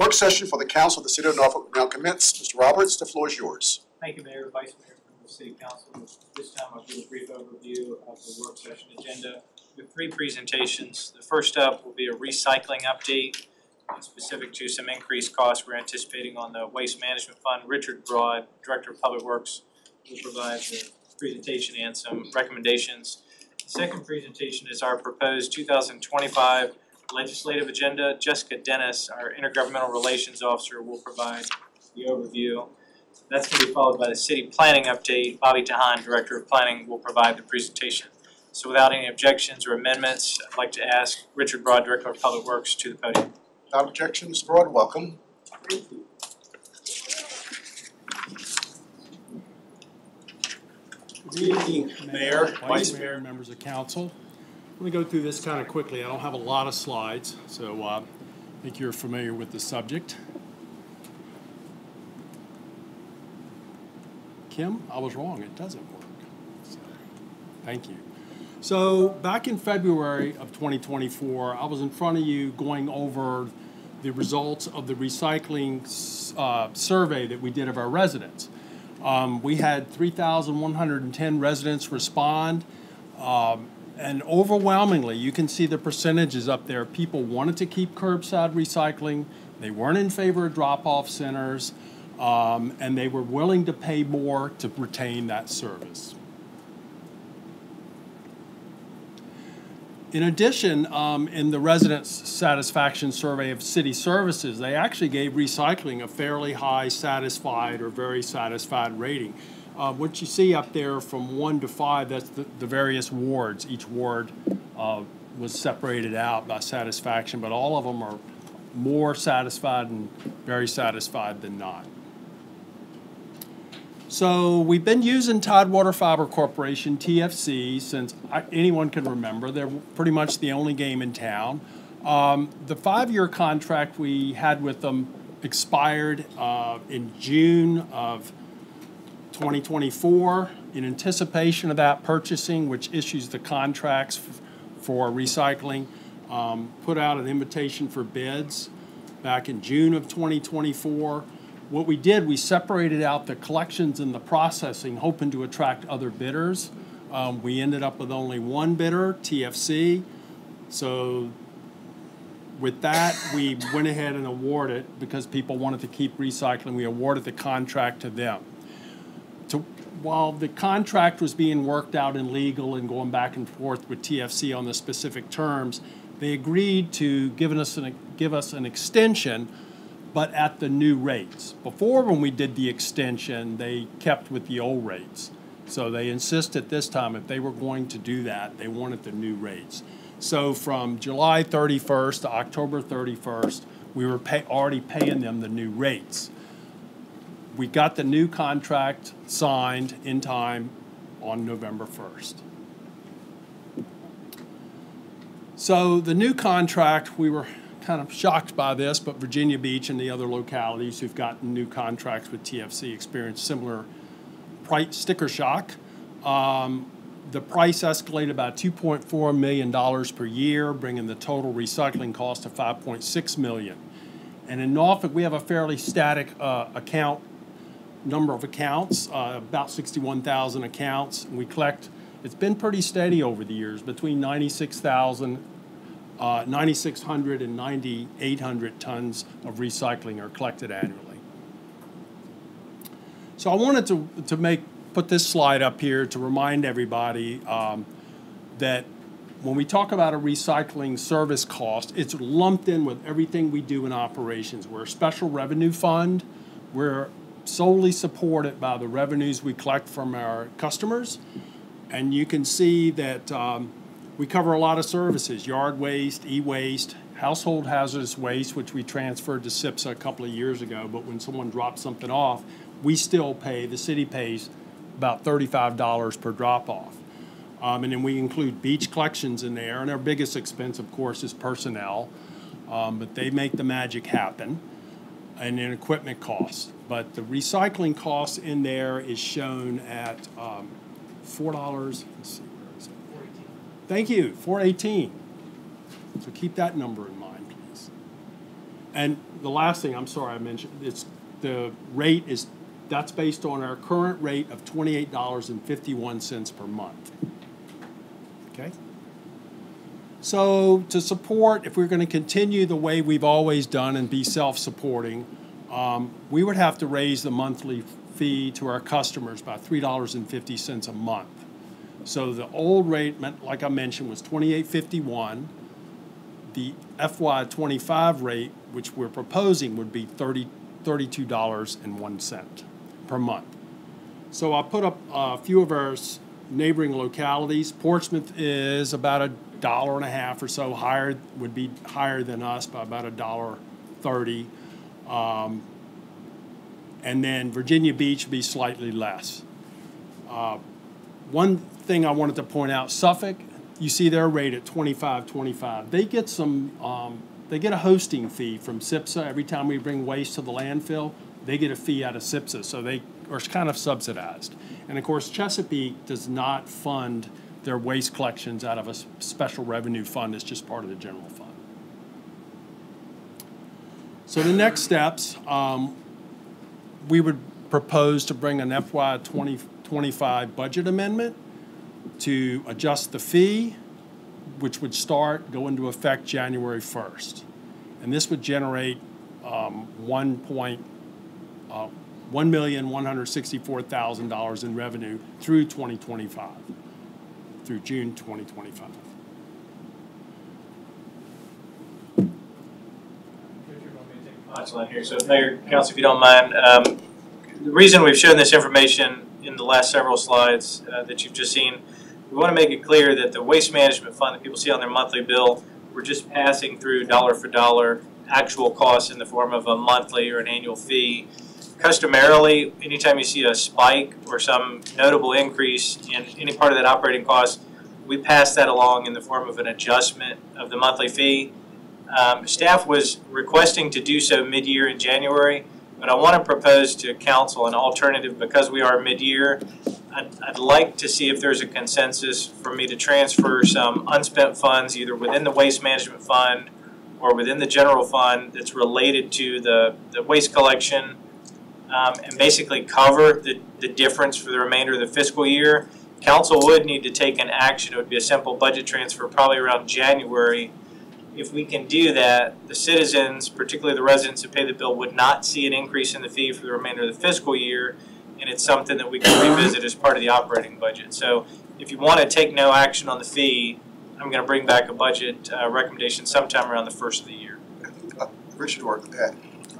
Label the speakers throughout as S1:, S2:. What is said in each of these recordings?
S1: work session for the Council of the City of Norfolk will now commence. Mr. Roberts, the floor is yours.
S2: Thank you, Mayor, Vice Mayor, from the City Council. This time I'll give a brief overview of the work session agenda. We have 3 presentations. The first up will be a recycling update specific to some increased costs we're anticipating on the Waste Management Fund. Richard Broad, Director of Public Works, will provide the presentation and some recommendations. The second presentation is our proposed 2025 legislative agenda. Jessica Dennis, our Intergovernmental Relations Officer, will provide the overview. That's going to be followed by the city planning update. Bobby Tahan, Director of Planning, will provide the presentation. So without any objections or amendments, I'd like to ask Richard Broad, Director of Public Works, to the podium.
S1: Without objection, Mr. Broad, welcome.
S2: Thank you.
S3: Good evening, Mayor, Vice Mayor, members of Council. Let me go through this kind of quickly. I don't have a lot of slides, so I think you're familiar with the subject. Kim, I was wrong. It doesn't work. So, thank you. So back in February of 2024, I was in front of you going over the results of the recycling survey that we did of our residents. We had 3,110 residents respond, and overwhelmingly, you can see the percentages up there. People wanted to keep curbside recycling. They weren't in favor of drop-off centers, and they were willing to pay more to retain that service. In addition, in the residents' satisfaction survey of city services, they actually gave recycling a fairly high satisfied or very satisfied rating. What you see up there from 1 to 5, that's the various wards. Each ward was separated out by satisfaction, but all of them are more satisfied and very satisfied than not. So we've been using Tidewater Fiber Corporation, TFC, since anyone can remember. They're pretty much the only game in town. The 5-year contract we had with them expired in June of 2024. In anticipation of that purchasing, which issues the contracts for recycling, put out an invitation for bids back in June of 2024. What we did, we separated out the collections and the processing, hoping to attract other bidders. We ended up with only one bidder, TFC. So with that, we went ahead and awarded, because people wanted to keep recycling, we awarded the contract to them. While the contract was being worked out in legal and going back and forth with TFC on the specific terms, they agreed to give us an extension, but at the new rates. Before, when we did the extension, they kept with the old rates. So they insisted this time, if they were going to do that, they wanted the new rates. So from July 31st to October 31st, we were already paying them the new rates. We got the new contract signed in time on November 1st. So the new contract, we were kind of shocked by this, but Virginia Beach and the other localities who've gotten new contracts with TFC experienced similar price sticker shock. The price escalated about $2.4 million per year, bringing the total recycling cost to $5.6 million. And in Norfolk, we have a fairly static number of accounts, about 61,000 accounts. And we collect, it's been pretty steady over the years, between 9,600 and 9,800 tons of recycling are collected annually. So I wanted to put this slide up here to remind everybody that when we talk about a recycling service cost, it's lumped in with everything we do in operations. We're a special revenue fund. We're solely supported by the revenues we collect from our customers. And you can see that we cover a lot of services: yard waste, e-waste, household hazardous waste, which we transferred to SIPSA a couple of years ago. But when someone drops something off, we still pay, the city pays about $35 per drop-off. And then we include beach collections in there. And our biggest expense, of course, is personnel. But they make the magic happen. And then equipment costs. But the recycling cost in there is shown at $4. Let's see, where is it? Thank you, $4.18. So keep that number in mind, please. And the last thing, I'm sorry I mentioned, it's the rate is, that's based on our current rate of $28.51 per month. Okay? So to support, if we're going to continue the way we've always done and be self-supporting, we would have to raise the monthly fee to our customers by $3.50 a month. So the old rate, like I mentioned, was $28.51. The FY25 rate, which we're proposing, would be $32.01 per month. So I put up a few of our neighboring localities. Portsmouth is about $1.50 or so higher, would be higher than us by about $1.30. And then Virginia Beach would be slightly less. One thing I wanted to point out, Suffolk, you see their rate at $25.25. They get they get a hosting fee from SIPSA every time we bring waste to the landfill. They get a fee out of SIPSA, so they are kind of subsidized. And of course, Chesapeake does not fund their waste collections out of a special revenue fund. It's just part of the general fund. So the next steps, we would propose to bring an FY 2025 budget amendment to adjust the fee, which would go into effect January 1st. And this would generate $1,164,000 in revenue through 2025, through June 2025.
S2: Here. So, Mayor, Council, if you don't mind, the reason we've shown this information in the last several slides that you've just seen, we want to make it clear that the waste management fund that people see on their monthly bill, we're just passing through dollar for dollar actual costs in the form of a monthly or an annual fee. Customarily, anytime you see a spike or some notable increase in any part of that operating cost, we pass that along in the form of an adjustment of the monthly fee. Staff was requesting to do so mid-year in January, but I want to propose to Council an alternative because we are mid-year. I'd like to see if there's a consensus for me to transfer some unspent funds either within the Waste Management Fund or within the General Fund that's related to the waste collection and basically cover the difference for the remainder of the fiscal year. Council would need to take an action. It would be a simple budget transfer probably around January. If we can do that, the citizens, particularly the residents who pay the bill, would not see an increase in the fee for the remainder of the fiscal year, and it's something that we can revisit as part of the operating budget. So if you want to take no action on the fee, I'm going to bring back a budget recommendation sometime around the first of the year.
S1: Richard or Pat,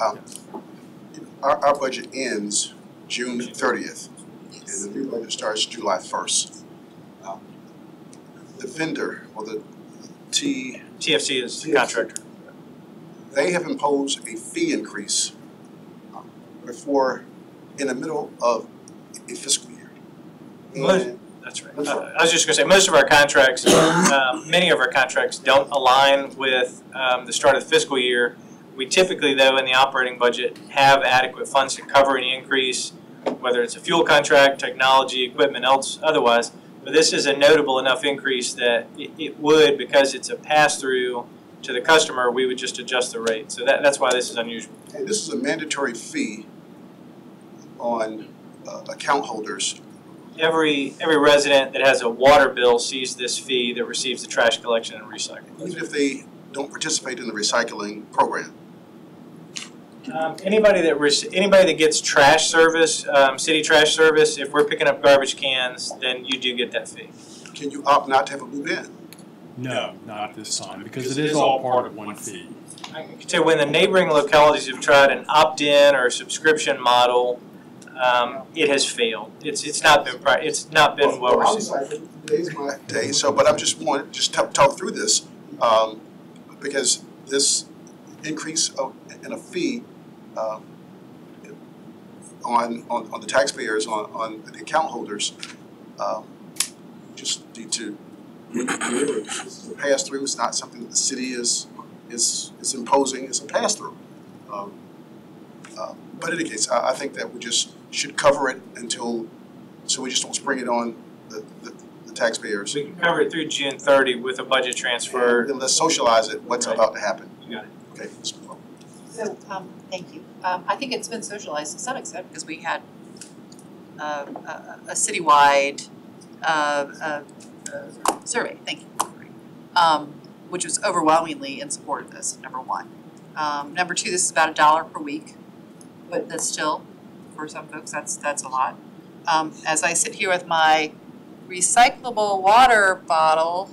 S1: our budget ends June 30th, and the new budget starts July 1st. The vendor, or the
S2: TFC is the contractor.
S1: They have imposed a fee increase before in the middle of a fiscal year.
S2: That's right. I was just going to say, most of our contracts, many of our contracts don't align with the start of the fiscal year. We typically, though, in the operating budget, have adequate funds to cover any increase, whether it's a fuel contract, technology, equipment, otherwise. But this is a notable enough increase that it would, because it's a pass-through to the customer, we would just adjust the rate. So that's why this is unusual.
S1: And this is a mandatory fee on account holders.
S2: Every resident that has a water bill sees this fee that receives the trash collection and recycling.
S1: Even if they don't participate in the recycling program.
S2: Anybody that gets trash service, city trash service, if we're picking up garbage cans, then you do get that fee.
S1: Can you opt not to have a blue bin?
S3: No, not this time, because it is all part of one fee.
S2: I can tell you when the neighboring localities have tried an opt-in or subscription model, it has failed. It's not been well received.
S1: Today's my day. So, but I'm just want to talk through this because this increase in a fee on the taxpayers, on the account holders, just need to remember this is a pass through. It's not something that the city is imposing. It's a pass through. But in any case, I think that we just should cover it until, so we just don't spring it on the taxpayers.
S2: We can cover it through June 30 with a budget transfer.
S1: And then let's socialize it. What's about to happen?
S2: You got it.
S1: Okay, let's move on.
S4: So, thank you. I think it's been socialized to some extent because we had a citywide survey, thank you, which was overwhelmingly in support of this, number one. Number two, this is about $1 per week, but that's still, for some folks, that's a lot. As I sit here with my recyclable water bottle,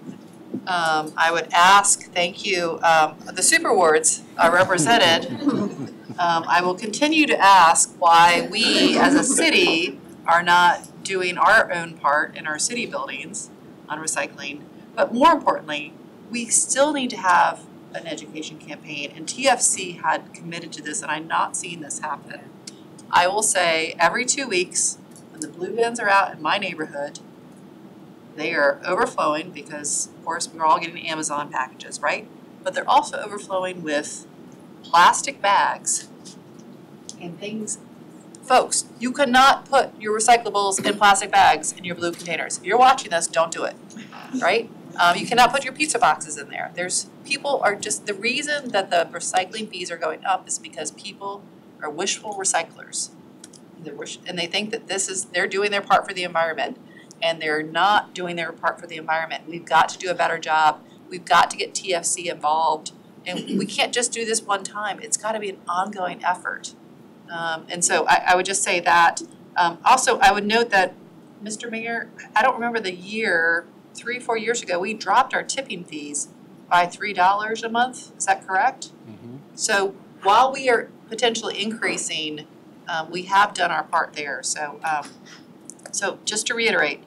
S4: I would ask, thank you, the super wards are represented. I will continue to ask why we as a city are not doing our own part in our city buildings on recycling. But more importantly, we still need to have an education campaign, and TFC had committed to this, and I'm not seeing this happen. I will say every 2 weeks, when the blue bins are out in my neighborhood, they are overflowing because, of course, we're all getting Amazon packages, right? But they're also overflowing with plastic bags and things. Folks, you cannot put your recyclables in plastic bags in your blue containers. If you're watching this, don't do it, right? You cannot put your pizza boxes in there. People are just, the reason that the recycling fees are going up is because people are wishful recyclers. And they think that they're doing their part for the environment, and they're not doing their part for the environment. We've got to do a better job. We've got to get TFC involved. And we can't just do this one time. It's got to be an ongoing effort. And so I would just say that. Also, I would note that, Mr. Mayor, I don't remember the year, 3 or 4 years ago, we dropped our tipping fees by $3 a month. Is that correct?
S3: Mm-hmm.
S4: So while we are potentially increasing, we have done our part there. So, so just to reiterate,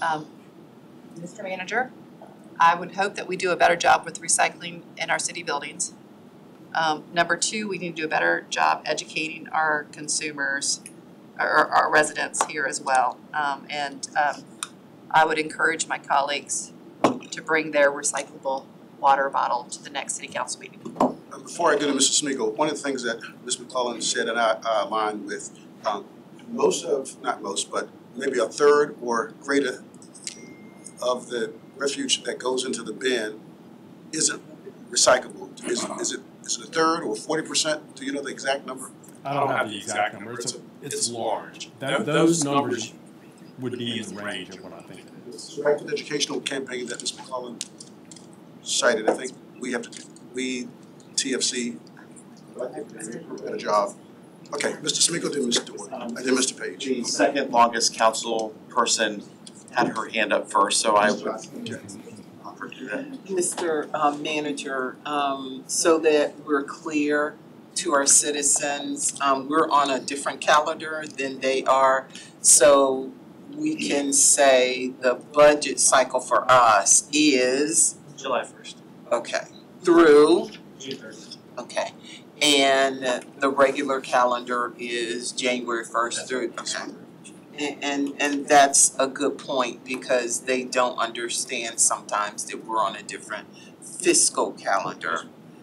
S4: Mr. Manager, I would hope that we do a better job with recycling in our city buildings. Number two, we need to do a better job educating our consumers, or our residents here as well. I would encourage my colleagues to bring their recyclable water bottle to the next city council meeting.
S1: Before I get to Mr. Smeagol, one of the things that Ms. McClellan said, and I align with, not most, but maybe a third or greater of the refuge that goes into the bin isn't recyclable. Is it a third or 40%? Do you know the exact number?
S3: I don't have the exact number. It's large. Those numbers would be in the range of what I think it is.
S1: So back to the educational campaign that Ms. McClellan cited, I think we, TFC, I think we did a better job. Okay, Mr. Smeagol, then Mr. Dewar, and then Mr. Page.
S5: The second longest council person had her hand up first, so I would
S1: Okay.
S5: offer to do that.
S6: Mr. Manager, so that we're clear to our citizens, we're on a different calendar than they are. So we can say the budget cycle for us is,
S2: July 1st.
S6: okay, through,
S2: June 30th.
S6: okay. And the regular calendar is January 1st through, okay. And that's a good point because they don't understand sometimes that we're on a different fiscal calendar.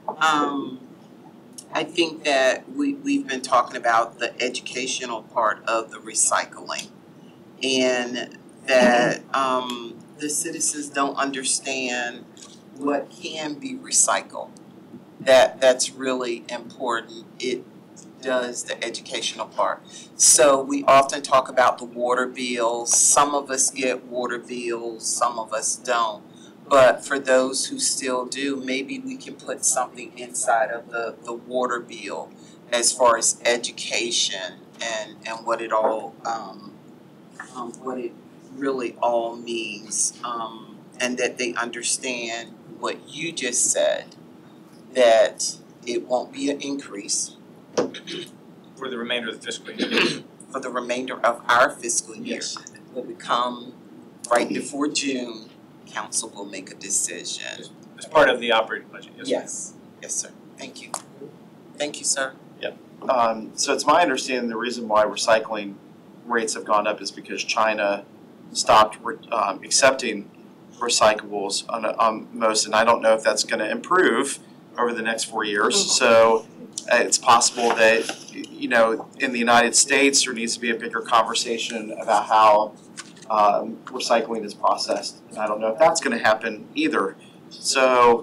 S6: I think that we've been talking about the educational part of the recycling and that the citizens don't understand what can be recycled. That's really important. It does the educational part. So we often talk about the water bills. Some of us get water bills, some of us don't. But for those who still do, maybe we can put something inside of the water bill as far as education and what it all what it really all means, and that they understand what you just said, that it won't be an increase
S2: For the remainder of the fiscal year.
S6: for the remainder of our fiscal year.
S2: Yes.
S6: When we come right before June, council will make a decision.
S2: As part of the operating budget, yes.
S6: Yes, yes, sir. Thank you. Thank you, sir.
S5: So it's my understanding the reason why recycling rates have gone up is because China stopped accepting recyclables on most, and I don't know if that's going to improve over the next 4 years. So it's possible that, you know, in the United States there needs to be a bigger conversation about how recycling is processed. And I don't know if that's going to happen either. So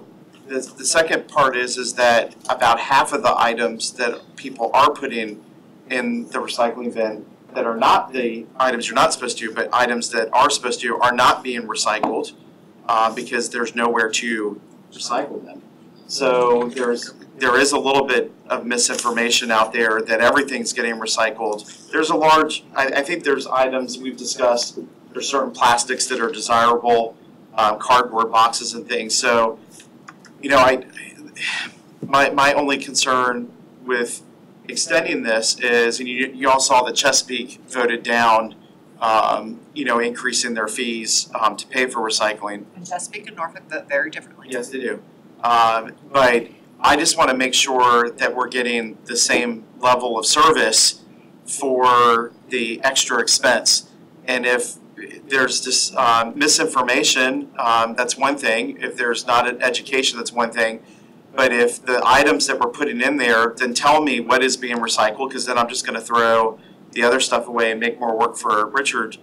S5: the second part is that about half of the items that people are putting in the recycling bin that are not the items you're not supposed to, but items that are supposed to are not being recycled because there's nowhere to recycle them. So there is a little bit of misinformation out there that everything's getting recycled. There's a large, I think there's items we've discussed, there's certain plastics that are desirable, cardboard boxes and things. So, you know, my only concern with extending this is, and you all saw that Chesapeake voted down, you know, increasing their fees to pay for recycling.
S4: And Chesapeake and Norfolk vote very differently.
S5: Yes, they do. But I just want to make sure that we're getting the same level of service for the extra expense. And if there's this misinformation, that's one thing. If there's not an education, that's one thing. But if the items that we're putting in there, then tell me what is being recycled, because then I'm just going to throw the other stuff away and make more work for Richard.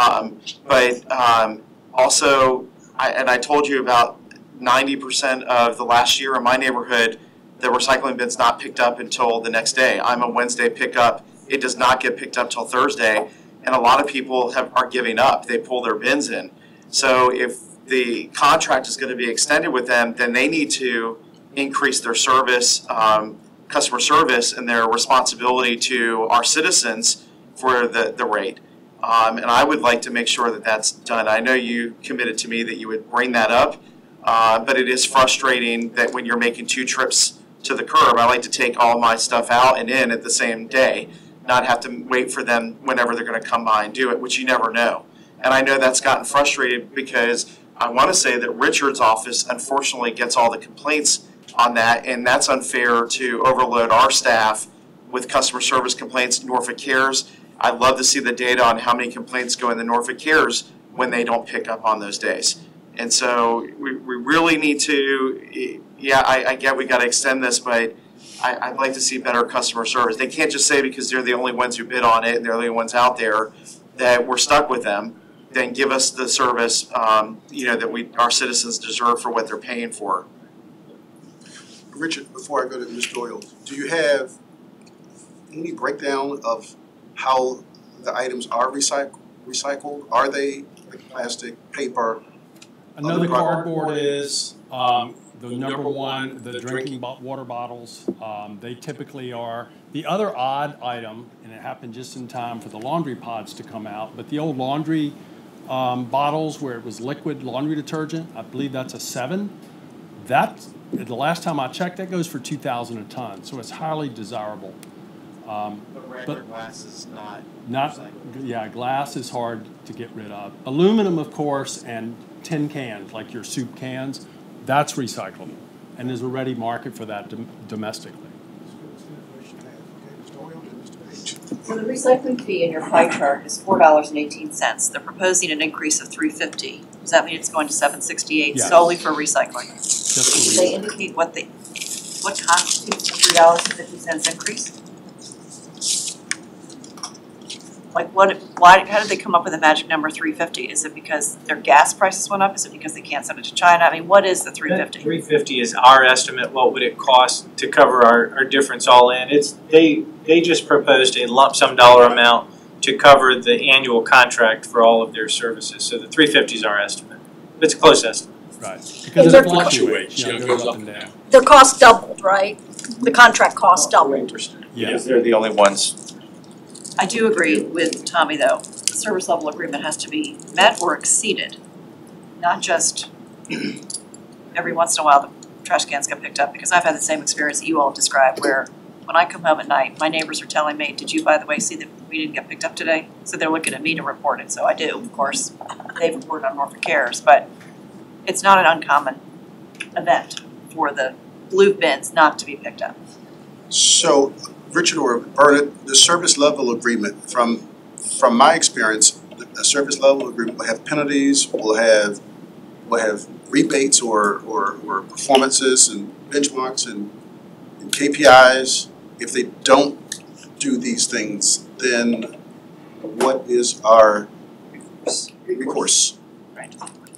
S5: Also, I told you about 90% of the last year in my neighborhood, the recycling bin's not picked up until the next day. I'm a Wednesday pickup. It does not get picked up till Thursday. And a lot of people are giving up. They pull their bins in. So if the contract is going to be extended with them, then they need to increase their service, customer service, and their responsibility to our citizens for the rate. And I would like to make sure that that's done. I know you committed to me that you would bring that up, but it is frustrating that when you're making 2 trips to the curb, I like to take all my stuff out and in at the same day, not have to wait for them whenever they're going to come by and do it, which you never know. And I know that's gotten frustrated because I want to say that Richard's office unfortunately gets all the complaints on that, and that's unfair to overload our staff with customer service complaints. Norfolk Cares, I'd love to see the data on how many complaints go in the Norfolk Cares when they don't pick up on those days. And so we really need to, yeah, I get we got to extend this, but I'd like to see better customer service. They can't just say because they're the only ones who bid on it and they're the only ones out there that we're stuck with them. Then give us the service, you know, that our citizens deserve for what they're paying for.
S1: Richard, before I go to Ms. Doyle, do you have any breakdown of how the items are recycled? Are they like plastic, paper?
S3: Another cardboard is the number one, the drinking water bottles. They typically are. The other odd item, and it happened just in time for the laundry pods to come out, but the old laundry bottles where it was liquid laundry detergent, I believe that's a 7. That, the last time I checked, that goes for $2,000 a ton, so it's highly desirable.
S5: But regular glass is
S3: not, yeah, glass is hard to get rid of. Aluminum, of course, and tin cans, like your soup cans, that's recyclable, and there's a ready market for that domestically.
S4: So the recycling fee in your pie chart is $4.18. They're proposing an increase of $3.50. Does that mean it's going to $7.68
S3: Yes.
S4: solely for recycling?
S3: Just for
S4: Did they indicate what constitutes the $3.50 increase? Like how did they come up with the magic number $3.50? Is it because their gas prices went up? Is it because they can't send it to China? I mean, what is the $3.50?
S2: $3.50 is our estimate. What would it cost to cover our difference all in? They just proposed a lump sum dollar amount to cover the annual contract for all of their services. So the $3.50 is our estimate. It's a close estimate.
S3: Right, because it fluctuates, it goes up and down.
S7: Their cost doubled, right? The contract cost doubled.
S2: Interesting.
S3: Yeah.
S5: Because they're the only ones.
S4: I do agree with Tommy, though. The service level agreement has to be met or exceeded, not just every once in a while the trash cans get picked up, because I've had the same experience that you all described, where when I come home at night, my neighbors are telling me, did you, by the way, see that we didn't get picked up today? So they're looking at me to report it, so I do, of course. They've reported on Norfolk Cares, but it's not an uncommon event for the blue bins not to be picked up.
S1: So, Richard or Bernard, the service level agreement, from my experience, the service level agreement will have penalties, will have rebates or performances and benchmarks and KPIs. If they don't do these things, then what is our recourse?
S4: Right.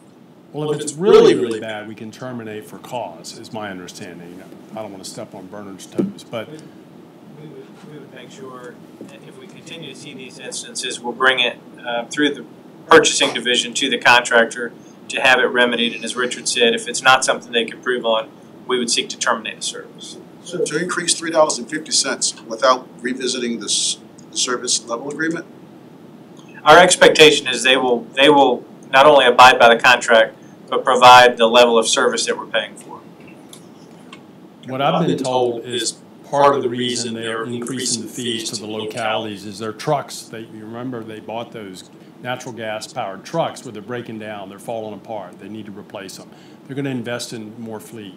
S3: Well, if it's really, really bad, we can terminate for cause, is my understanding. I don't want to step on Bernard's toes, but
S2: We would make sure that if we continue to see these instances, we'll bring it through the purchasing division to the contractor to have it remedied. And as Richard said, if it's not something they can prove on, we would seek to terminate the service.
S1: So to increase $3.50 without revisiting this service level agreement?
S2: Our expectation is they will not only abide by the contract, but provide the level of service that we're paying for.
S3: what I've been told is part of the reason they're increasing the fees to the localities is their trucks. You remember they bought those natural gas powered trucks where they're breaking down, they're falling apart, they need to replace them. They're going to invest in more fleet.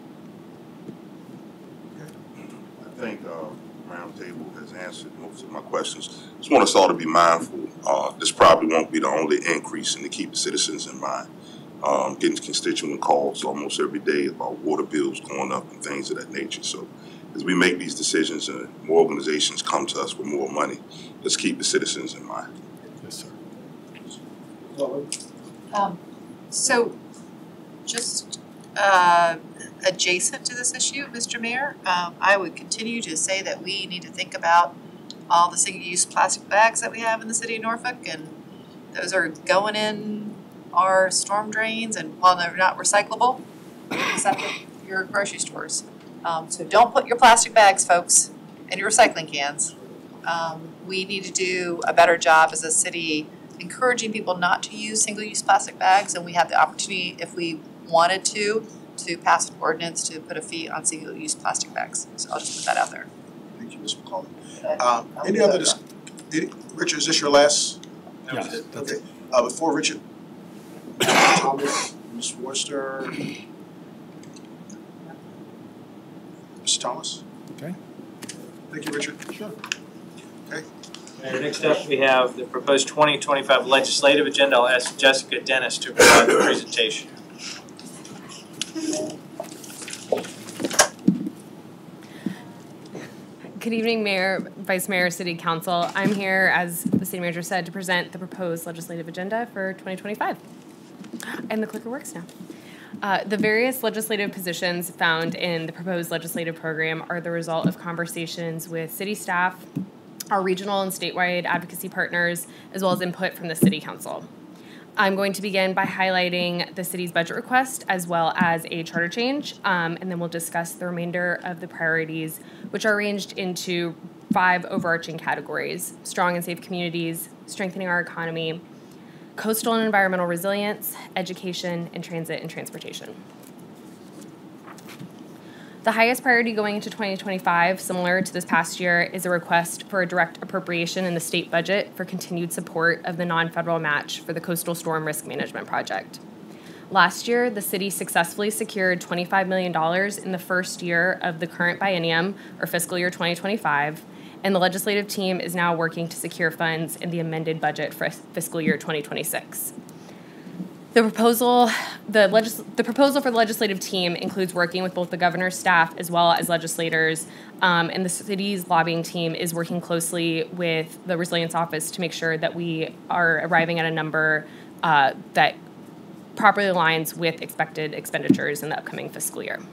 S8: I think Roundtable has answered most of my questions. Just want us all to be mindful. This probably won't be the only increase, and to keep the citizens in mind. Getting constituent calls almost every day about water bills going up and things of that nature. So as we make these decisions and more organizations come to us with more money, let's keep the citizens in mind.
S3: Yes,
S4: Um, so, just adjacent to this issue, Mr. Mayor, I would continue to say that we need to think about all the single-use plastic bags that we have in the city of Norfolk, and those are going in our storm drains, and while they're not recyclable, except at your grocery stores. So don't put your plastic bags, folks, in your recycling cans. We need to do a better job as a city encouraging people not to use single-use plastic bags, and we have the opportunity, if we wanted to pass an ordinance to put a fee on single-use plastic bags. So I'll just put that out there.
S1: Thank you, Ms. McCollum. Any other, Richard, is this your last?
S3: Yes, that's
S1: Okay, before Richard, Mr. Thomas, Ms. Worcester. Mr. Thomas?
S3: Okay.
S1: Thank you, Richard.
S3: Sure.
S1: Okay.
S2: Mayor, next up we have the proposed 2025 legislative agenda. I'll ask Jessica Dennis to provide the presentation.
S9: Good evening, Mayor, Vice Mayor, City Council. I'm here, as the City Manager said, to present the proposed legislative agenda for 2025. And the clicker works now. The various legislative positions found in the proposed legislative program are the result of conversations with city staff, our regional and statewide advocacy partners, as well as input from the City Council. I'm going to begin by highlighting the city's budget request as well as a charter change, and then we'll discuss the remainder of the priorities, which are arranged into 5 overarching categories: strong and safe communities, strengthening our economy, coastal and environmental resilience, education, and transit and transportation. The highest priority going into 2025, similar to this past year, is a request for a direct appropriation in the state budget for continued support of the non-federal match for the Coastal Storm Risk Management Project. Last year, the city successfully secured $25 million in the first year of the current biennium, or fiscal year 2025, and the legislative team is now working to secure funds in the amended budget for fiscal year 2026. The proposal for the legislative team includes working with both the governor's staff as well as legislators, and the city's lobbying team is working closely with the Resilience Office to make sure that we are arriving at a number that properly aligns with expected expenditures in the upcoming fiscal year.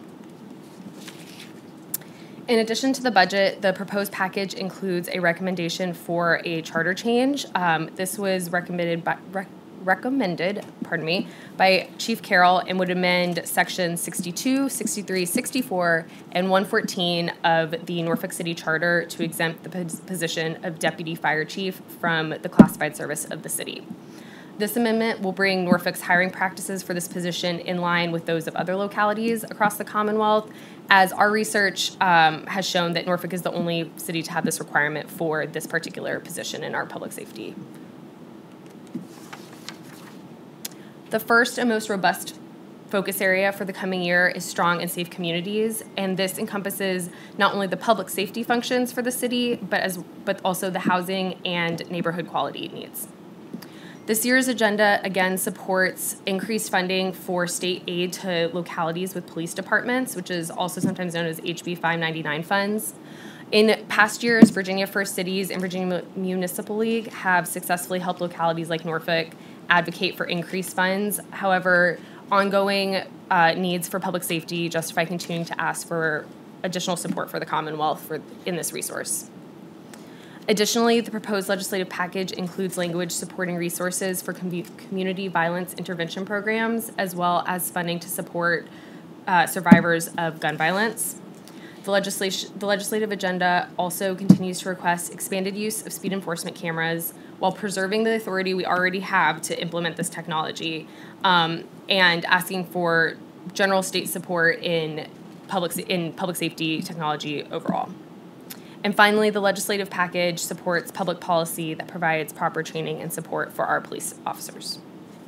S9: In addition to the budget, the proposed package includes a recommendation for a charter change. This was recommended by Chief Carroll and would amend sections 62, 63, 64, and 114 of the Norfolk City Charter to exempt the position of Deputy Fire Chief from the classified service of the city. This amendment will bring Norfolk's hiring practices for this position in line with those of other localities across the Commonwealth, as our research has shown that Norfolk is the only city to have this requirement for this particular position in our public safety. The first and most robust focus area for the coming year is strong and safe communities, and this encompasses not only the public safety functions for the city, but also the housing and neighborhood quality needs. This year's agenda again supports increased funding for state aid to localities with police departments, which is also sometimes known as HB 599 funds. In past years, Virginia First Cities and Virginia Municipal League have successfully helped localities like Norfolk advocate for increased funds. However, ongoing needs for public safety justify continuing to ask for additional support for the Commonwealth in this resource. Additionally, the proposed legislative package includes language supporting resources for community violence intervention programs, as well as funding to support survivors of gun violence. The legislative agenda also continues to request expanded use of speed enforcement cameras while preserving the authority we already have to implement this technology, and asking for general state support in public safety technology overall. And finally, the legislative package supports public policy that provides proper training and support for our police officers.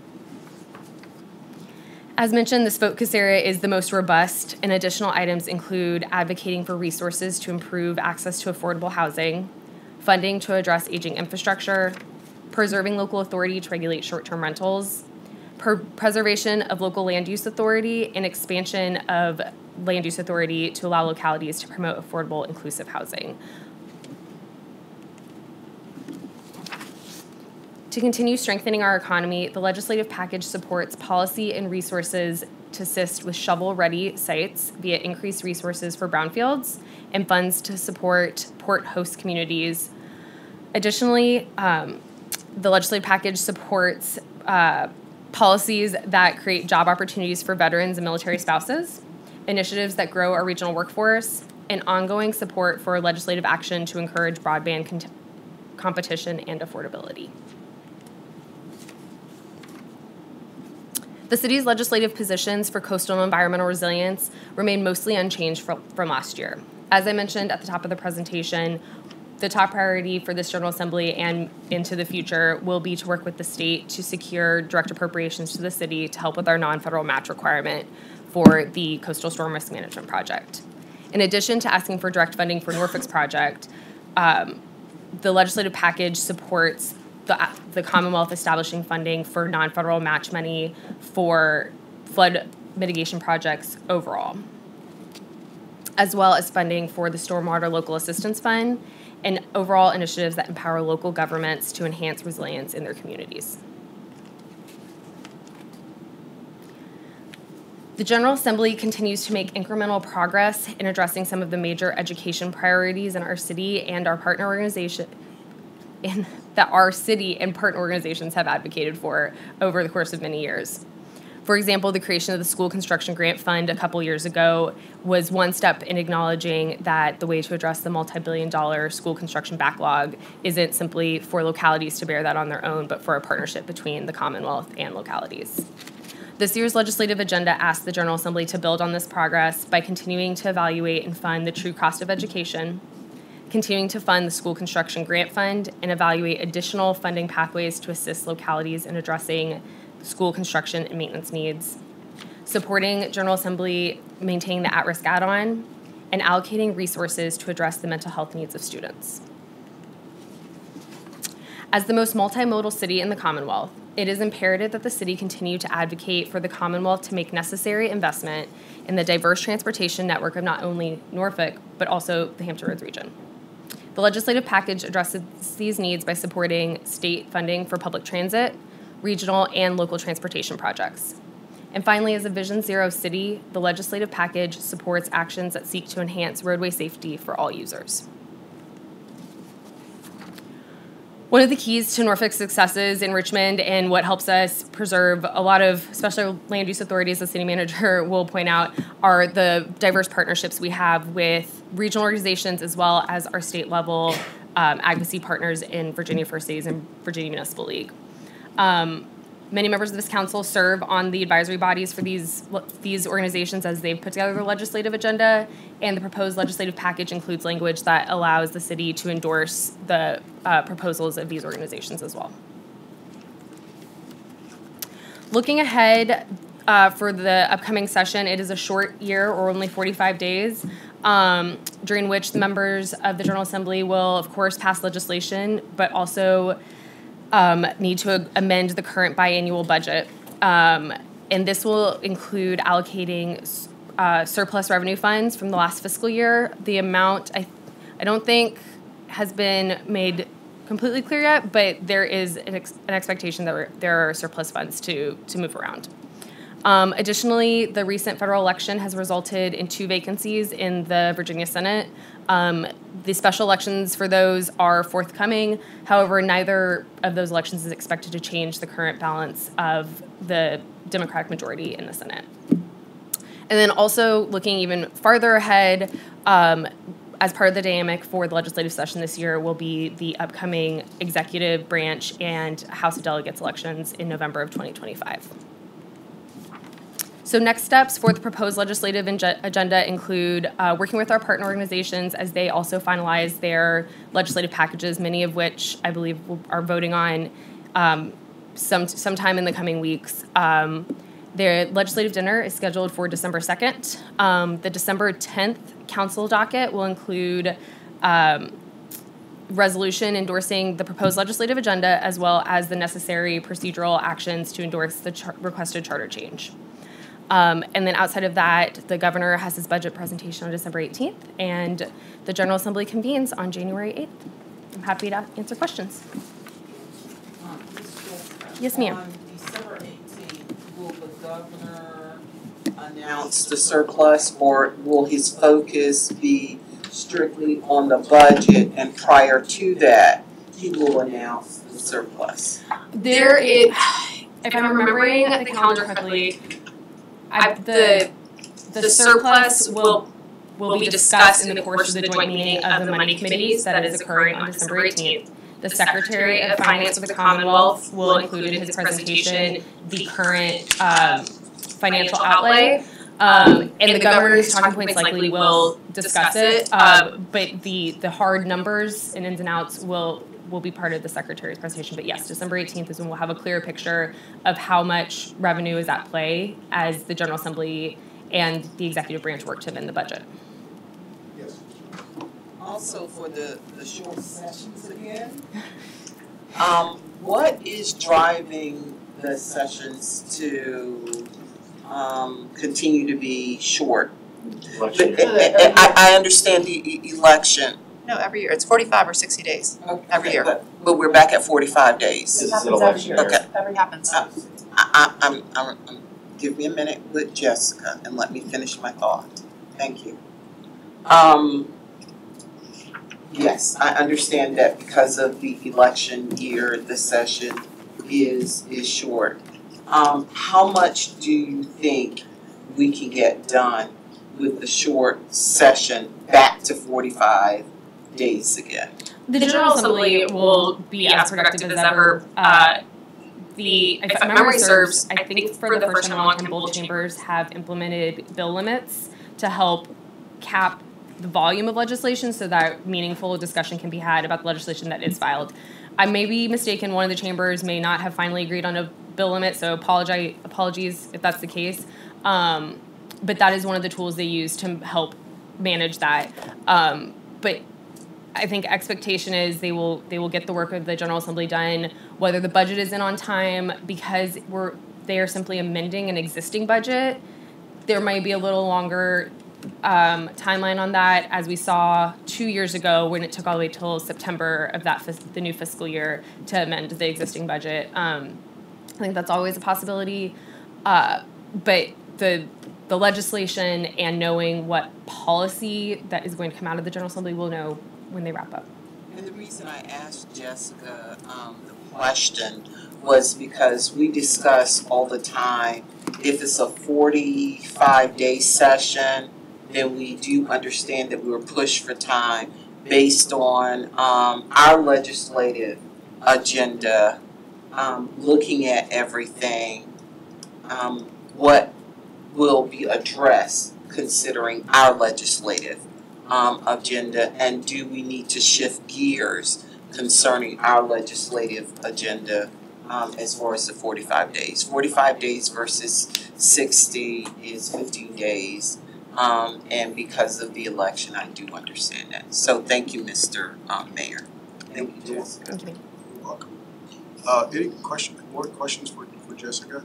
S9: As mentioned, this focus area is the most robust, and additional items include advocating for resources to improve access to affordable housing, funding to address aging infrastructure, preserving local authority to regulate short-term rentals, preservation of local land use authority, and expansion of land use authority to allow localities to promote affordable, inclusive housing. To continue strengthening our economy, the legislative package supports policy and resources to assist with shovel-ready sites via increased resources for brownfields and funds to support port host communities. Additionally, the legislative package supports policies that create job opportunities for veterans and military spouses, initiatives that grow our regional workforce, and ongoing support for legislative action to encourage broadband competition and affordability. The city's legislative positions for coastal and environmental resilience remain mostly unchanged from last year. As I mentioned at the top of the presentation, the top priority for this General Assembly and into the future will be to work with the state to secure direct appropriations to the city to help with our non-federal match requirement for the Coastal Storm Risk Management Project. In addition to asking for direct funding for Norfolk's project, the legislative package supports the Commonwealth establishing funding for non-federal match money for flood mitigation projects overall, as well as funding for the Stormwater Local Assistance Fund and overall initiatives that empower local governments to enhance resilience in their communities. The General Assembly continues to make incremental progress in addressing some of the major education priorities in our city and our partner organization, that our city and partner organizations have advocated for over the course of many years. For example, the creation of the School Construction Grant Fund a couple years ago was one step in acknowledging that the way to address the multi-billion-dollar school construction backlog isn't simply for localities to bear that on their own, but for a partnership between the Commonwealth and localities. This year's legislative agenda asks the General Assembly to build on this progress by continuing to evaluate and fund the true cost of education, continuing to fund the School Construction Grant Fund, and evaluate additional funding pathways to assist localities in addressing school construction and maintenance needs, supporting General Assembly maintaining the at-risk add-on, and allocating resources to address the mental health needs of students. As the most multimodal city in the Commonwealth, it is imperative that the city continue to advocate for the Commonwealth to make necessary investment in the diverse transportation network of not only Norfolk, but also the Hampton Roads region. The legislative package addresses these needs by supporting state funding for public transit, regional and local transportation projects. And finally, as a Vision Zero city, the legislative package supports actions that seek to enhance roadway safety for all users. One of the keys to Norfolk's successes in Richmond and what helps us preserve a lot of special land use authorities, the city manager will point out, are the diverse partnerships we have with regional organizations as well as our state level advocacy partners in Virginia First Cities and Virginia Municipal League. Many members of this council serve on the advisory bodies for these organizations as they've put together their legislative agenda, and the proposed legislative package includes language that allows the city to endorse the proposals of these organizations as well. Looking ahead for the upcoming session, it is a short year, or only 45 days, during which the members of the General Assembly will, of course, pass legislation, but also need to amend the current biannual budget. And this will include allocating surplus revenue funds from the last fiscal year. The amount, I don't think has been made completely clear yet, but there is an expectation that there are surplus funds to move around. Additionally, the recent federal election has resulted in 2 vacancies in the Virginia Senate. The special elections for those are forthcoming. However, neither of those elections is expected to change the current balance of the Democratic majority in the Senate. And then also looking even farther ahead, as part of the dynamic for the legislative session this year will be the upcoming executive branch and House of Delegates elections in November of 2025. So next steps for the proposed legislative agenda include working with our partner organizations as they also finalize their legislative packages, many of which I believe are voting on sometime in the coming weeks. Their legislative dinner is scheduled for December 2nd. The December 10th council docket will include resolution endorsing the proposed legislative agenda as well as the necessary procedural actions to endorse the requested charter change. And then outside of that, the governor has his budget presentation on December 18th, and the General Assembly convenes on January 8th. I'm happy to answer questions. Yes, ma'am.
S6: On December 18th, will the governor announce the surplus, or will his focus be strictly on the budget, and prior to that, he will announce the surplus?
S9: There is, if I'm remembering the calendar correctly, the surplus will be discussed in the course of the joint meeting of the money committees that is occurring on December 18th. The Secretary of Finance for the Commonwealth will include in his presentation the current financial outlay. And the governor's talking points likely will discuss it, but the hard numbers and ins and outs will be part of the Secretary's presentation. But yes, December 18th is when we'll have a clearer picture of how much revenue is at play as the General Assembly and the executive branch work to amend the budget.
S1: Yes.
S6: Also for the short sessions again, what is driving the sessions to continue to be short? I understand the election.
S4: No, every year. It's 45 or 60 days. Every year.
S6: But we're back at 45 days.
S4: This happens every year.
S6: Okay.
S4: Every happens.
S6: I'm give me a minute with Jessica and let me finish my thought. Thank you. Yes, I understand that because of the election year, the session is short. How much do you think we can get done with the short session back to 45 days again?
S9: The General Assembly will be as productive as ever. If memory serves, I think for the first time in a long time, both chambers have implemented bill limits to help cap the volume of legislation so that meaningful discussion can be had about the legislation that is filed. I may be mistaken, one of the chambers may not have finally agreed on a bill limit, so apologies if that's the case. But that is one of the tools they use to help manage that. But I think expectation is they will get the work of the General Assembly done, whether the budget is in on time, because they are simply amending an existing budget. There might be a little longer timeline on that, as we saw 2 years ago when it took all the way till September of the new fiscal year to amend the existing budget. I think that's always a possibility, but the legislation and knowing what policy that is going to come out of the General Assembly will know when they wrap up.
S6: And the reason I asked Jessica the question was because we discuss all the time, if it's a 45-day session, then we do understand that we were pushed for time based on our legislative agenda, looking at everything, what will be addressed considering our legislative agenda, and do we need to shift gears concerning our legislative agenda as far as the 45 days. 45 days versus 60 is 15 days. And because of the election, I do understand that. So thank you, Mr. Mayor. Thank you, Jessica.
S9: Thank you.
S1: You're welcome. Any more questions for Jessica?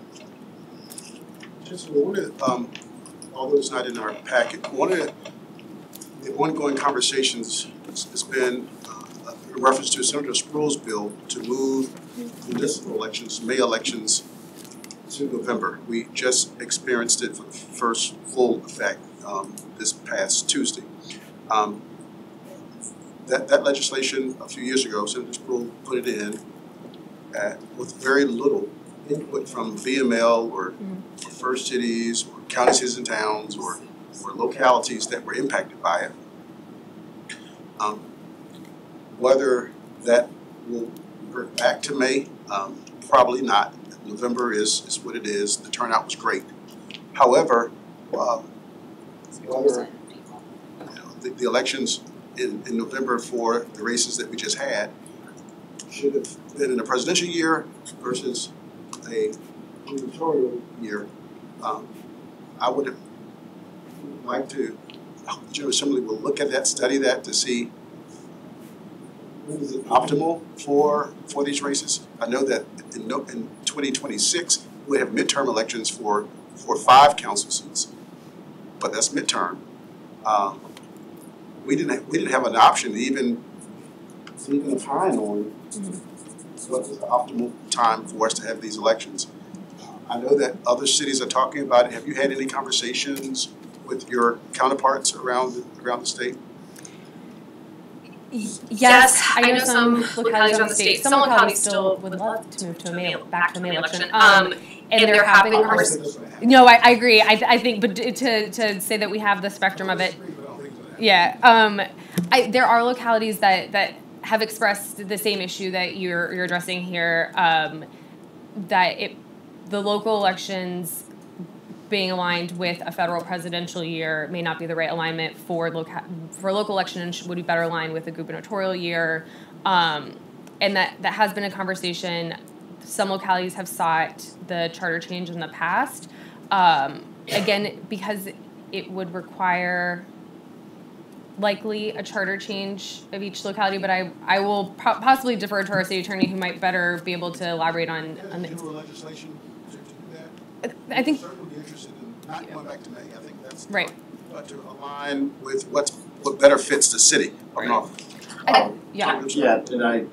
S1: Jessica, although it's not in our packet, one of the ongoing conversations has been in reference to Senator Spruill's bill to move municipal elections, May elections, to November. We just experienced it for the first full effect this past Tuesday. That legislation a few years ago, Senator Spruill put it in with very little input from VML or first cities or county cities and towns or localities that were impacted by it. Whether that will revert back to May, probably not. November is what it is. The turnout was great. However, whether the elections in November for the races that we just had should have been in a presidential year versus a gubernatorial year, I would have liked to, the General Assembly will look at that, study that to see when is it optimal for these races. I know that in 2026, we have midterm elections for 5 council seats, but that's midterm. We didn't have an option to even opine on what is the optimal time for us to have these elections. I know that other cities are talking about it. Have you had any conversations with your counterparts around the state?
S9: Yes, I know some localities around the state. Some localities still would love to move to back to a May election. And they're having conversations. No, I agree. I think, but to say that we have the spectrum of it, yeah. There are localities that have expressed the same issue that you're addressing here. That the local elections being aligned with a federal presidential year may not be the right alignment for local election, and would be better aligned with a gubernatorial year. And that has been a conversation. Some localities have sought the charter change in the past. Again, because it would require likely a charter change of each locality, but I will possibly defer to our city attorney, who might better be able to elaborate on the
S1: legislation to do that.
S9: I think
S1: Certainly be interested in not going back to May. I think that's
S9: right.
S1: But to align with what better fits the city of Norfolk.
S9: Yeah.
S5: Yeah, and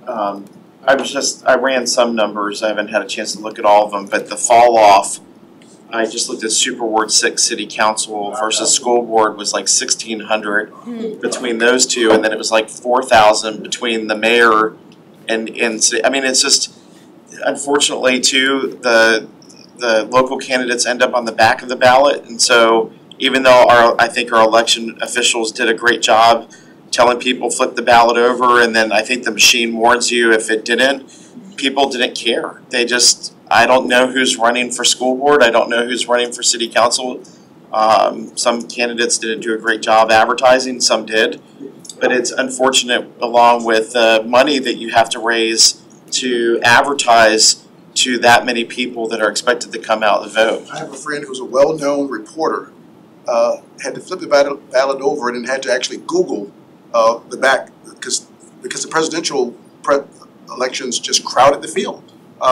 S5: I ran some numbers. I haven't had a chance to look at all of them, but the fall off, I just looked at Super Ward 6 City Council versus School Board was like 1,600 between those two, and then it was like 4,000 between the mayor and city. I mean, it's just, unfortunately too, the local candidates end up on the back of the ballot, and so even though I think our election officials did a great job telling people flip the ballot over, and then I think the machine warns you if it didn't, people didn't care. They just, I don't know who's running for school board. I don't know who's running for city council. Some candidates didn't do a great job advertising, some did. But it's unfortunate, along with the money that you have to raise to advertise to that many people that are expected to come out and vote.
S1: I have a friend who's a well-known reporter, had to flip the ballot over and had to actually Google the back because the presidential elections just crowded the field.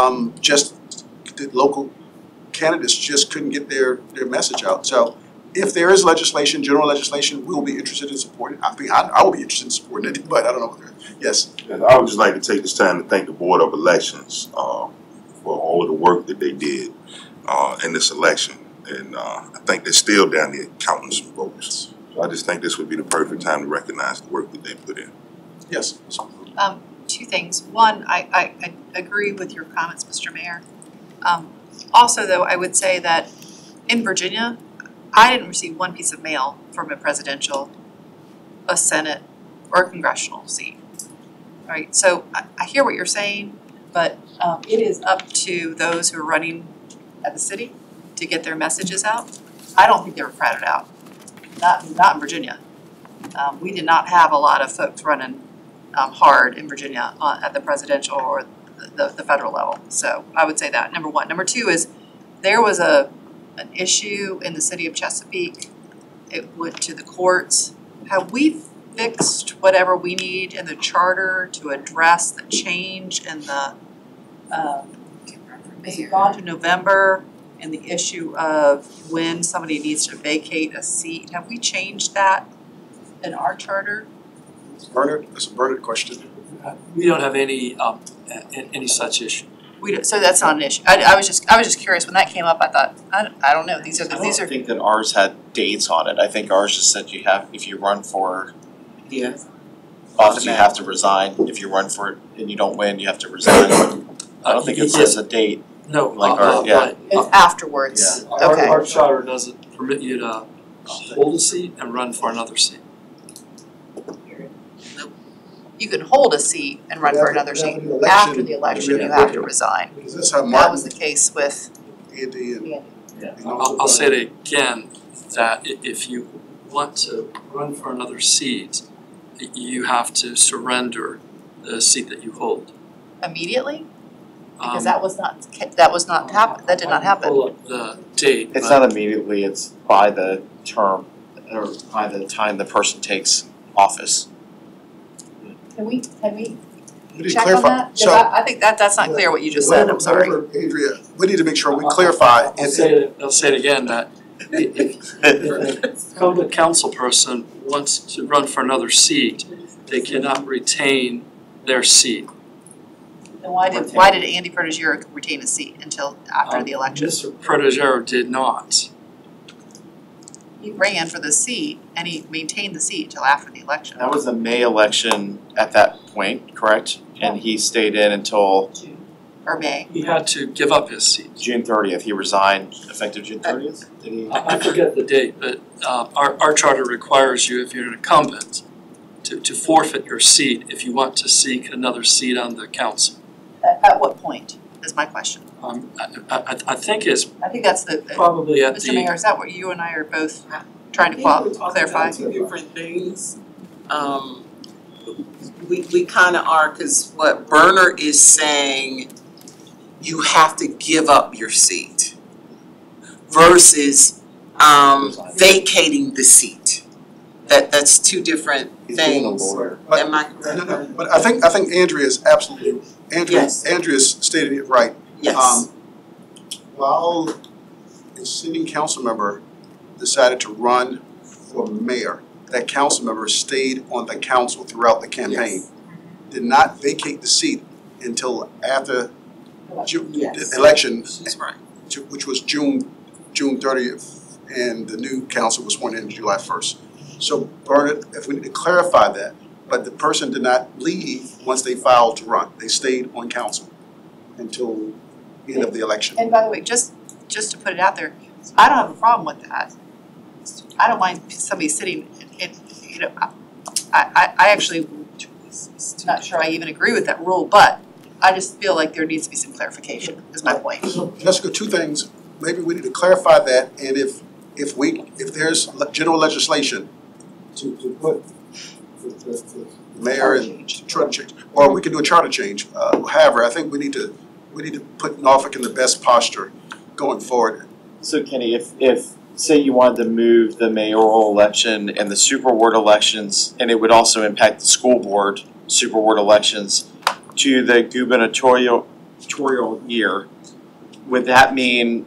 S1: The local candidates just couldn't get their message out. So if there is legislation, general legislation, we'll be interested in supporting it. I will be interested in supporting it, but I don't know whether, yes.
S8: I would just like to take this time to thank the Board of Elections for all of the work that they did in this election. And I think they're still down there counting some votes. So I just think this would be the perfect time to recognize the work that they put in.
S1: Yes.
S4: 2 things. One, I agree with your comments, Mr. Mayor. Also, though, I would say that in Virginia, I didn't receive one piece of mail from a presidential, a Senate, or a congressional seat. All right, so I hear what you're saying, but it is up to those who are running at the city to get their messages out. I don't think they were crowded out, not in Virginia. We did not have a lot of folks running hard in Virginia at the presidential or the federal level. So I would say that, number 1. Number 2 is there was an issue in the city of Chesapeake. It went to the courts. Have we fixed whatever we need in the charter to address the change in the, has it gone to November and the issue of when somebody needs to vacate a seat? Have we changed that in our charter?
S1: Bernard, that's a Bernard question.
S10: We don't have any such issue.
S4: So that's not an issue. I was just curious, when that came up, I thought, I don't know, these are.
S5: I don't think that ours had dates on it. I think ours just said you have, if you run for
S6: Yeah.
S5: office, you have to resign. If you run for it and you don't win, you have to resign. I don't think it says a date.
S10: No,
S5: Like our- yeah.
S10: right.
S4: It's afterwards, okay.
S10: Our charter doesn't permit you to hold a seat and run for another seat.
S4: You can hold a seat and run for another seat.
S1: After the election,
S4: After the election, you have to resign.
S1: Because that's how
S4: That was
S1: Martin,
S4: the case with,
S1: Andy, and.
S10: I'll say it again, that if you want to run for another seat, you have to surrender the seat that you hold.
S4: immediately, because
S10: Um,
S4: that was not happen, that did not
S10: I'll
S4: happen.
S10: pull up the date,
S5: It's
S10: but
S5: not immediately, it's by the term or by the time the person takes office.
S4: Can we
S1: We need to
S4: check on
S1: clarify.
S4: that? 'Cause
S1: So,
S4: I think that's not clear what you just said, I'm sorry.
S1: whatever, Andrea, we need to make sure we clarify.
S10: I'll say it again, that if a incumbent council person wants to run for another seat, they cannot retain their seat.
S4: And why did Andy Protegero retain a seat until after the election?
S10: Mr. Protegero did not.
S4: He ran for the seat and he maintained the seat until after the election.
S5: That was a May election at that point, correct? And he stayed in until
S4: Or May.
S10: He had to give up his seat.
S5: June 30th. He resigned effective June 30th? Did he?
S10: I forget the date, but our charter requires you, if you're an incumbent, to forfeit your seat if you want to seek another seat on the council.
S4: At what point, is my question.
S10: I think it's
S4: I think that's the,
S10: probably at
S4: Mr. Mayor,
S10: the,
S4: is that what you and I are both trying to
S6: I think we're talking
S4: clarify?
S6: about two different things. We kind of are, because what Berner is saying, you have to give up your seat versus vacating the seat. That's two different
S5: He's being a
S6: things.
S5: lawyer.
S6: Am I correct?
S1: No, but I think Andrea is absolutely,
S6: Yes.
S1: Andrea's stated it right.
S6: Yes.
S1: While a sitting council member decided to run for mayor, that council member stayed on the council throughout the campaign. Did not vacate the seat until after
S6: Yes.
S1: the election,
S6: She's right.
S1: which was June 30th, and the new council was sworn in July 1st. So Bernard, if we need to clarify that, but the person did not leave once they filed to run. They stayed on council until the end of the election.
S4: And by the way, just to put it out there, I don't have a problem with that. I don't mind somebody sitting in, you know, I actually not sure I even agree with that rule, but I just feel like there needs to be some clarification, is my point.
S1: Let's go two things. Maybe we need to clarify that, and if there's general legislation to put the mayor and charter change, or we can do a charter change. However, I think we need to put Norfolk in the best posture going forward.
S5: So Kenny, if say you wanted to move the mayoral election and the super ward elections, and it would also impact the school board super ward elections to the gubernatorial year, would that mean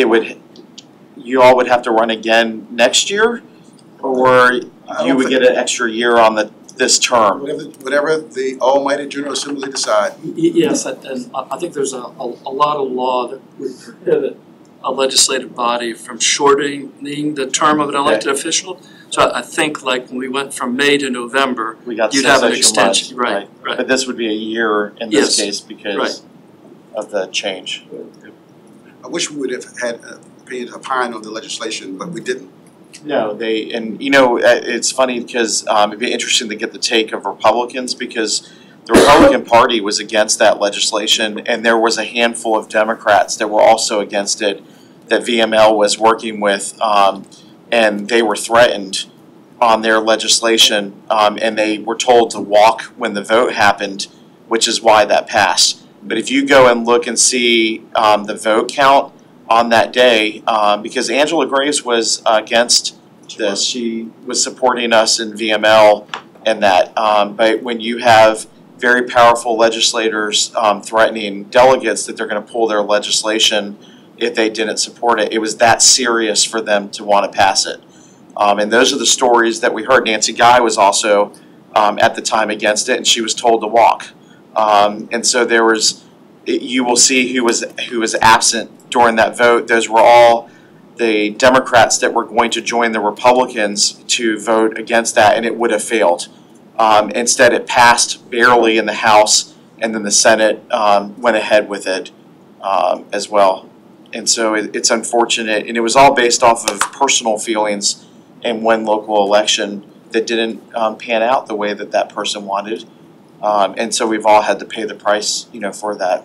S5: you all would have to run again next year? Or you would get an extra year on this term?
S1: Whatever the almighty General Assembly decide.
S10: yes, and I think there's a lot of law that would prohibit a legislative body from shortening the term of an elected official. So I think like when we went from May to November,
S5: We got
S10: you'd
S5: 6
S10: have an
S5: extra months,
S10: extension, right.
S5: But this would be a year in this
S10: Yes,
S5: case because
S10: right.
S5: of the change.
S1: I wish we would have had an opinion on the legislation, but we didn't.
S5: No, it's funny because it'd be interesting to get the take of Republicans because the Republican Party was against that legislation and there was a handful of Democrats that were also against it that VML was working with, and they were threatened on their legislation, and they were told to walk when the vote happened, which is why that passed. But if you go and look and see the vote count on that day, because Angela Graves was against this, she was supporting us in VML and that. But when you have very powerful legislators threatening delegates that they're going to pull their legislation if they didn't support it, it was that serious for them to want to pass it. And those are the stories that we heard. Nancy Guy was also at the time against it, and she was told to walk. And so you will see who was absent during that vote. Those were all the Democrats that were going to join the Republicans to vote against that, and it would have failed. Instead, it passed barely in the House, and then the Senate went ahead with it as well. And so it's unfortunate, and it was all based off of personal feelings in one local election that didn't pan out the way that that person wanted. And so we've all had to pay the price, for that.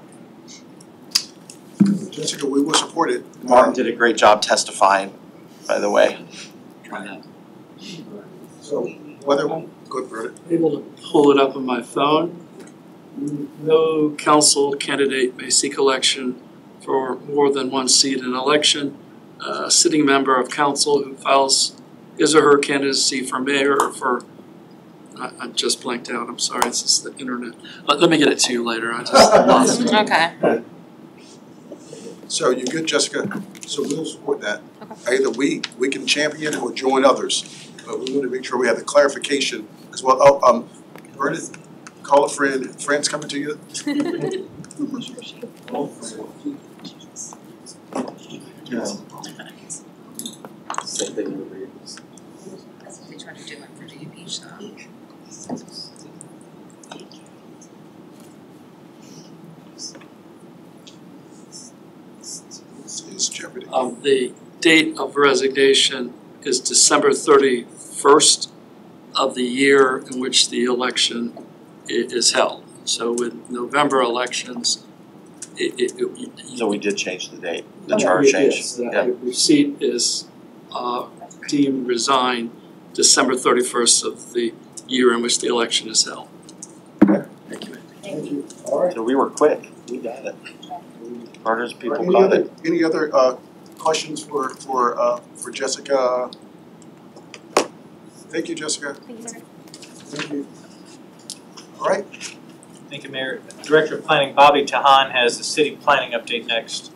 S1: Jessica, we will support it.
S5: Martin did a great job testifying, by the way.
S1: So whether, good, Bert.
S10: Able to pull it up on my phone. No council candidate may seek election for more than one seat in an election. A sitting member of council who files his or her candidacy for mayor or for, I just blanked out, I'm sorry, it's just the internet. Let me get it to you later, I just lost it.
S9: Okay.
S1: So you're good, Jessica? So we'll support that. Either we can champion or join others, but we want to make sure we have the clarification as well. Oh, Bernard, call a friend. Friends coming to you?
S5: Same thing over here.
S4: That's what they try to do at Virginia Beach, though.
S1: It's jeopardy.
S10: The date of resignation is December 31st of the year in which the election is held. So with November elections,
S5: So we did change the date, the charter changed.
S10: Yes, your seat is deemed resigned December 31st of the year in which the election is held.
S5: Thank you.
S1: Thank you. All right.
S5: So we were quick, we got it. Murders, people
S1: Any
S5: caught
S1: other,
S5: it.
S1: any other questions for Jessica? Thank you, Jessica.
S9: Thank you, sir.
S1: Thank you. All right.
S2: Thank you, Mayor. Director of Planning Bobby Tahan has the city planning update next.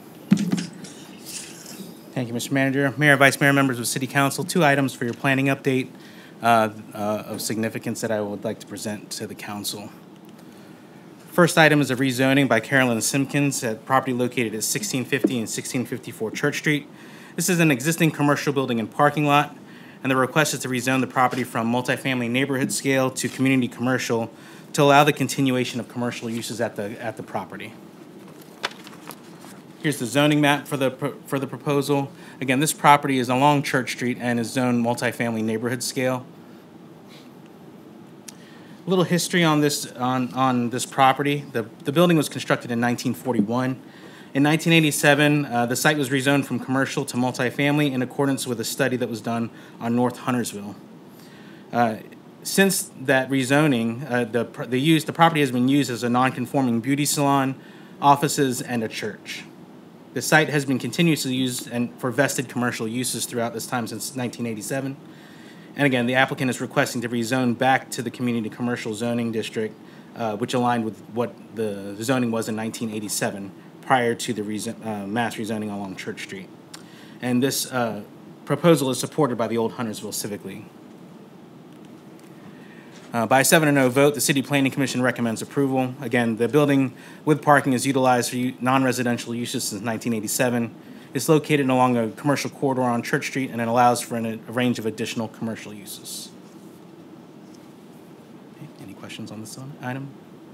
S11: Thank you, Mr. Manager. Mayor, Vice Mayor, members of City Council, 2 items for your planning update of significance that I would like to present to the council. First item is a rezoning by Carolyn Simpkins at property located at 1650 and 1654 Church Street. This is an existing commercial building and parking lot, and the request is to rezone the property from multifamily neighborhood scale to community commercial to allow the continuation of commercial uses at the property. Here's the zoning map for the proposal. Again, this property is along Church Street and is zoned multifamily neighborhood scale. A little history on this property. The building was constructed in 1941. In 1987, the site was rezoned from commercial to multifamily in accordance with a study that was done on North Huntersville. Since that rezoning, the property has been used as a non-conforming beauty salon, offices, and a church. The site has been continuously used for vested commercial uses throughout this time since 1987. And again, the applicant is requesting to rezone back to the community commercial zoning district, which aligned with what the zoning was in 1987 prior to the mass rezoning along Church Street. And this proposal is supported by the Old Huntersville Civic League. By a 7-0 vote, the City Planning Commission recommends approval. Again, the building with parking is utilized for non-residential uses since 1987. It's located along a commercial corridor on Church Street, and it allows for a range of additional commercial uses. Okay, any questions on this item?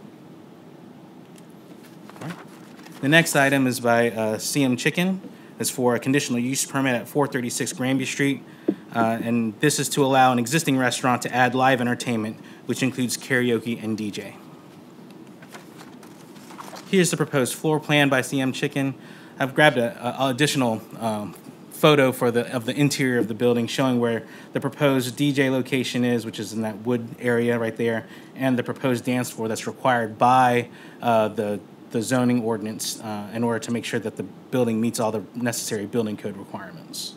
S11: All right. The next item is by CM Chicken. It's for a conditional use permit at 436 Granby Street. And this is to allow an existing restaurant to add live entertainment, which includes karaoke and DJ. Here's the proposed floor plan by CM Chicken. I've grabbed an additional photo of the interior of the building showing where the proposed DJ location is, which is in that wood area right there, and the proposed dance floor that's required by the zoning ordinance in order to make sure that the building meets all the necessary building code requirements.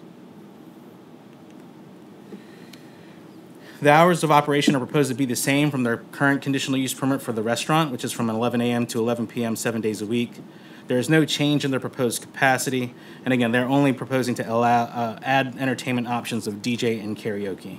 S11: The hours of operation are proposed to be the same from their current conditional use permit for the restaurant, which is from 11 a.m. to 11 p.m. 7 days a week. There is no change in their proposed capacity, and again, they're only proposing to allow add entertainment options of DJ and karaoke.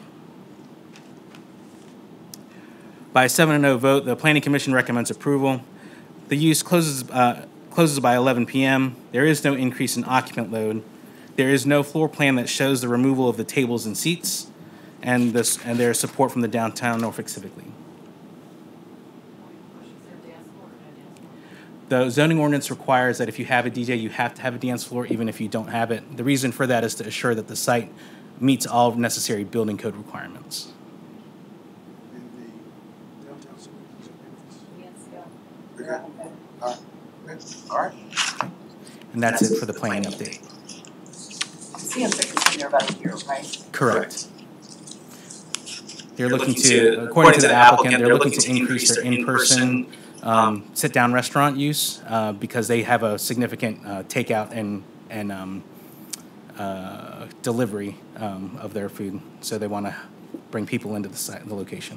S11: By a 7-0 vote, the Planning Commission recommends approval. The use closes by 11 p.m. There is no increase in occupant load. There is no floor plan that shows the removal of the tables and seats, and there is support from the downtown Norfolk Civic League. The zoning ordinance requires that if you have a DJ, you have to have a dance floor, even if you don't have it. The reason for that is to assure that the site meets all necessary building code requirements.
S1: All right.
S11: And that's it for the planning update.
S4: CM6 has been there about a year, right?
S11: Correct. They're looking to, according to the applicant, they're looking to increase their in-person sit-down restaurant use because they have a significant takeout and delivery of their food. So they want to bring people into the location.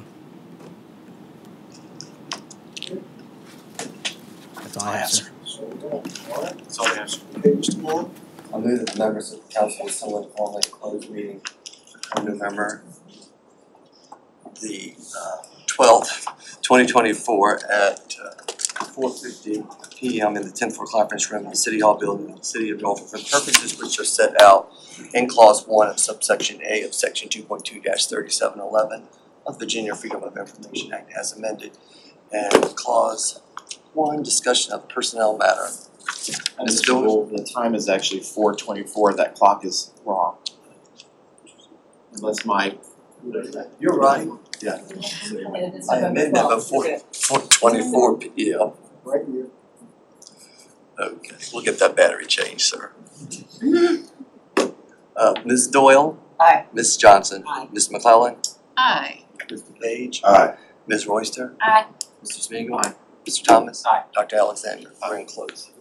S11: That's all I have, sir.
S1: That's all I have, sir. Okay, Mr. Moore?
S12: I'll move that the members of the council will someone formally close meeting for November the 12th, 2024 at 4:50 p.m. in the 10th floor conference room in the City Hall building in the City of Norfolk for purposes which are set out in Clause 1 of subsection A of Section 2.2-3711 of Virginia Freedom of Information Act as amended, and Clause 1, discussion of personnel matter.
S5: And Mr. Gould, the time is actually 4:24, that clock is wrong. Unless my.
S12: You're right.
S5: Yeah.
S12: I amended it before 4:24 p.m.
S1: Right here.
S12: Okay, we'll get that battery changed, sir. Ms. Doyle?
S7: Aye.
S12: Ms. Johnson?
S7: Aye.
S12: Ms. McClellan?
S4: Aye.
S12: Mr. Page?
S8: Aye.
S12: Ms. Royster?
S7: Aye.
S12: Mr. Smigiel? Mr. Thomas?
S2: Aye.
S12: Dr. Alexander? We're in close.